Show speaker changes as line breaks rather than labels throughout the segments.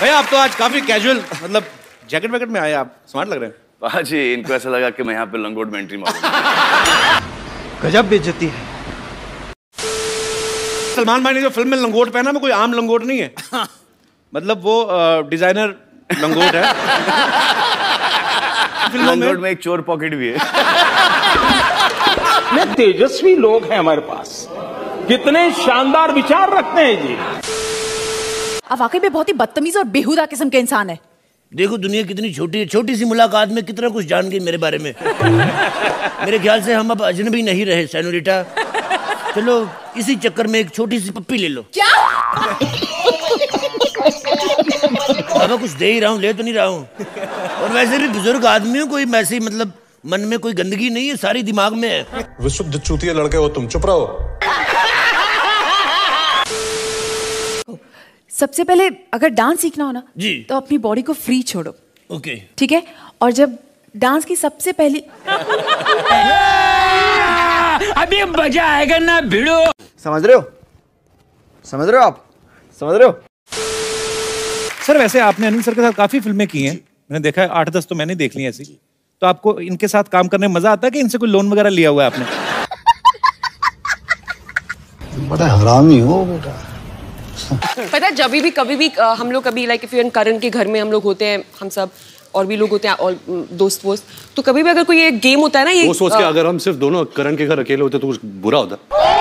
भैया आप तो आज काफी कैजुअल, मतलब जैकेट वैकेट में आए, आप स्मार्ट लग रहे हैं।
जी, इनको ऐसा लगा कि मैं यहाँ पे लंगोट में एंट्री मारूंगा।
गजब बेइज्जती है।
सलमान भाई ने जो फिल्म में लंगोट पहना वो कोई आम लंगोट नहीं है, मतलब वो डिजाइनर लंगोट है।
लंगोट में एक चोर पॉकेट भी है।
कितने तेजस्वी लोग हैं हमारे पास, कितने शानदार विचार रखते हैं जी।
आप वाकई में बहुत ही बदतमीज और बेहुदा किस्म के इंसान है।
देखो दुनिया कितनी छोटी है, छोटी सी मुलाकात में कितना कुछ जान गई मेरे बारे में। मेरे ख्याल से हम अब अजनबी नहीं रहे सेनोरिटा। चलो इसी चक्कर में एक छोटी सी पप्पी ले लो।
क्या?
बाबा कुछ दे ही रहा हूँ, ले तो नहीं रहा हूँ। और वैसे भी बुजुर्ग आदमी हूँ, कोई वैसे मतलब मन में कोई गंदगी नहीं है, सारी दिमाग में है।
विशुद्ध चूतिया लड़के हो तुम, चुप रहो।
सबसे पहले अगर डांस सीखना हो ना
जी
तो अपनी बॉडी को फ्री छोड़ो।
ओके
ठीक है, और जब डांस की सबसे पहली
अभी मजा आएगा ना भिड़ो।
समझ रहे हो, समझ रहे हो आप, समझ रहे हो।
सर वैसे आपने अनिल सर के साथ काफी फिल्में की हैं, मैंने देखा है 8-10 तो मैंने देख ली ऐसी। तो आपको इनके साथ काम करने में मजा आता है कि इनसे कोई लोन वगैरह लिया हुआ है आपने?
बड़ा हरामी हो बेटा।
पता है जब भी कभी भी हम लोग कभी लाइक इफ करण के घर में हम लोग होते हैं, हम सब और भी लोग होते हैं और दोस्त वोस्त, तो कभी भी अगर कोई ये गेम होता है ना, ये
वो सोच के अगर हम सिर्फ दोनों करण के घर अकेले होते तो कुछ बुरा होता।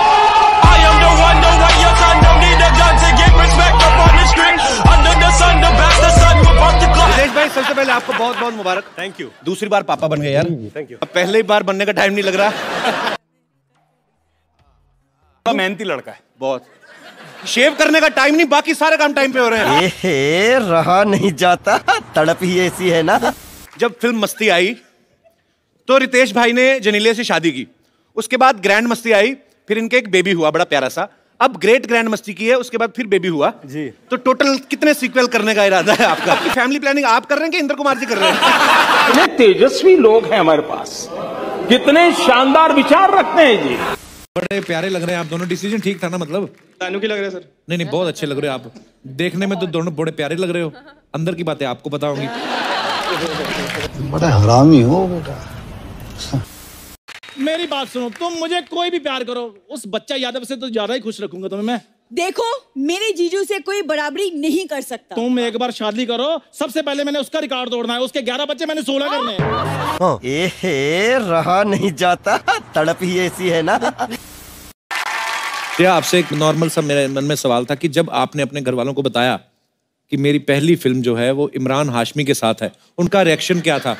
रितेश भाई सबसे पहले आपको बहुत बहुत मुबारक। Thank you. दूसरी बार पापा बन गए यार। Thank you. अब पहले बार बनने का टाइम नहीं लग रहा।
मेहनती लड़का है
बहुत। शेव करने का टाइम नहीं, बाकी सारे काम टाइम पे हो रहे हैं।
रहा नहीं जाता, तड़प ही ऐसी है ना।
जब फिल्म मस्ती आई तो रितेश भाई ने जनीलिया से शादी की, उसके बाद ग्रैंड मस्ती आई, फिर इनके एक बेबी हुआ बड़ा प्यारा सा, अब ग्रेट ग्रैंड मस्ती की है, उसके बाद फिर बेबी हुआ जी। तो टोटल कितने सीक्वल करने का इरादा है आपका? फैमिली प्लानिंग आप कर रहे हैं कि इंद्र कुमार जी कर रहे हैं?
कितने तेजस्वी लोग हैं हमारे पास, कितने शानदार विचार रखते हैं जी।
बड़े प्यारे लग रहे हैं आप दोनों। डिसीजन ठीक था ना? मतलब
तानू की लग रहा है सर।
नहीं नहीं, बहुत अच्छे लग रहे हो आप, देखने में तो दोनों बड़े प्यारे लग रहे हो, अंदर की बातें आपको पता होंगी।
बड़ा हरामी हो बेटा।
मेरी बात सुनो, तुम मुझे कोई भी प्यार करो, उस बच्चा यादव से तो ज्यादा ही खुश रखूंगा तुम्हें मैं।
देखो मेरे जीजू से कोई बराबरी नहीं कर सकता।
तुम एक बार शादी करो, सबसे पहले मैंने उसका रिकॉर्ड तोड़ना है, उसके 11 बच्चे मैंने 16 करने हैं।
रहा नहीं जाता, तड़प ही ऐसी है ना।
आपसे एक नॉर्मल सा मेरे मन में सवाल था कि जब आपने अपने घर वालों को बताया कि मेरी पहली फिल्म जो है वो इमरान हाशमी के साथ है, उनका रिएक्शन क्या था?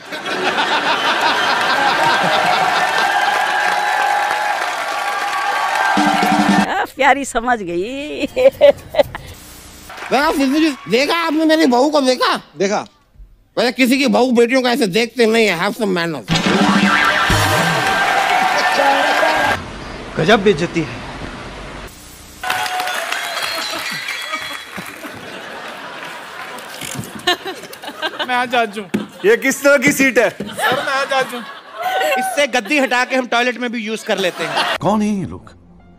प्यारी समझ गई।
देखा आपने मेरी बहू को? देखा
देखा।
वैसे किसी की बहू बेटियों को ऐसे देखते नहीं है। Have some manners.
गजब बेइज्जती है।
मैं आज जाजू।
ये किस तरह की सीट है?
सर मैं आज जाजू।
इससे गद्दी हटा के हम टॉयलेट में भी यूज कर लेते हैं।
कौन है ये लोग,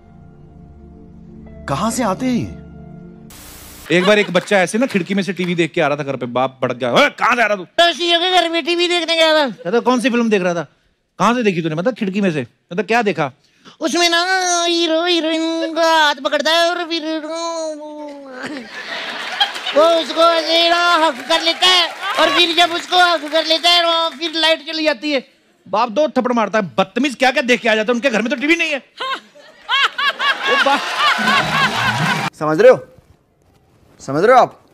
कहां से आते हैं?
एक बार एक बच्चा ऐसे ना खिड़की में से टीवी देख के आ रहा था घर पे, बाप भड़क गया, कहां जा रहा तू?
घर में टीवी देखने गया था।
तो कौन सी फिल्म देख रहा था? कहां से देखी तूने? मतलब खिड़की में से। मतलब क्या देखा?
उसमें ना हीरो हीरोइन का हाथ पकड़ता है और फिर वो उसको हक कर लेता है, और फिर जब उसको हक कर लेता है फिर लाइट चली जाती है।
बाप दो थप्पड़ मारता है। बदतमीज, क्या क्या देख के आ जाता है? उनके घर में तो टीवी नहीं है।
समझ रहे हो, समझ रहे हो आप?